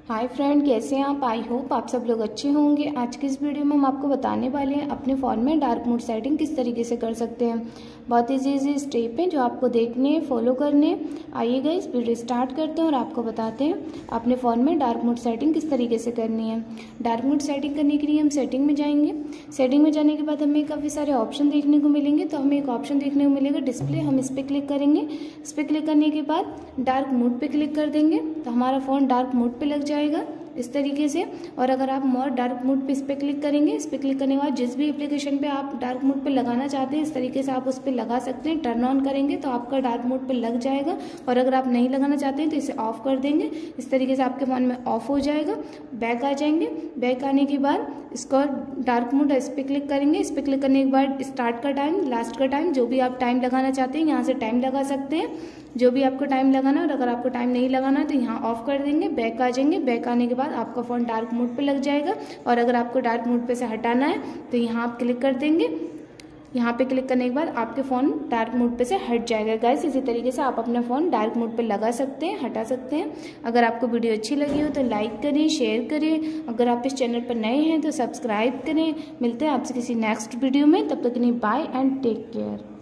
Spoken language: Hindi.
हाय फ्रेंड, कैसे हैं आप। आई होप आप सब लोग अच्छे होंगे। आज की इस वीडियो में हम आपको बताने वाले हैं अपने फ़ोन में डार्क मोड सेटिंग किस तरीके से कर सकते हैं। बहुत इजी स्टेप हैं जो आपको देखने हैं, फॉलो करने हैं। आइए गाइस वीडियो स्टार्ट करते हैं और आपको बताते हैं अपने फ़ोन में डार्क मोड सेटिंग किस तरीके से करनी है। डार्क मोड सेटिंग करने के लिए हम सेटिंग में जाएंगे। सेटिंग में जाने के बाद हमें काफ़ी सारे ऑप्शन देखने को मिलेंगे। तो हमें एक ऑप्शन देखने को मिलेगा डिस्प्ले, हम इस पर क्लिक करेंगे। इस पर क्लिक करने के बाद डार्क मोड पे क्लिक कर देंगे तो हमारा फ़ोन डार्क मोड पे लग जाएगा इस तरीके से। और अगर आप मोर डार्क मोड पे इस पर क्लिक करेंगे, इस पर क्लिक करने के बाद जिस भी एप्लीकेशन पे आप डार्क मोड पे लगाना चाहते हैं इस तरीके से आप उस पर लगा सकते हैं। टर्न ऑन करेंगे तो आपका डार्क मोड पे लग जाएगा, और अगर आप नहीं लगाना चाहते हैं तो इसे ऑफ कर देंगे। इस तरीके से आपके फ़ोन में ऑफ हो जाएगा। बैक आ जाएंगे। बैक आने के बाद इसको डार्क मोड इस पर क्लिक करेंगे। इस पर क्लिक करने के बाद स्टार्ट का टाइम, लास्ट का टाइम, जो भी आप टाइम लगाना चाहते हैं यहाँ से टाइम लगा सकते हैं, जो भी आपको टाइम लगाना है। और अगर आपको टाइम नहीं लगाना है तो यहाँ ऑफ कर देंगे। बैक आ जाएंगे। बैक आने के बाद आपका फ़ोन डार्क मोड पे लग जाएगा। और अगर आपको डार्क मोड पे से हटाना है तो यहाँ आप क्लिक कर देंगे। यहाँ पे क्लिक करने के बाद आपके फ़ोन डार्क मोड पे से हट जाएगा। गाइस इसी तरीके से आप अपना फ़ोन डार्क मोड पे लगा सकते हैं, हटा सकते हैं। अगर आपको वीडियो अच्छी लगी हो तो लाइक करें, शेयर करें। अगर आप इस चैनल पर नए हैं तो सब्सक्राइब करें। मिलते हैं आपसे किसी नेक्स्ट वीडियो में, तब तक के लिए बाय एंड टेक केयर।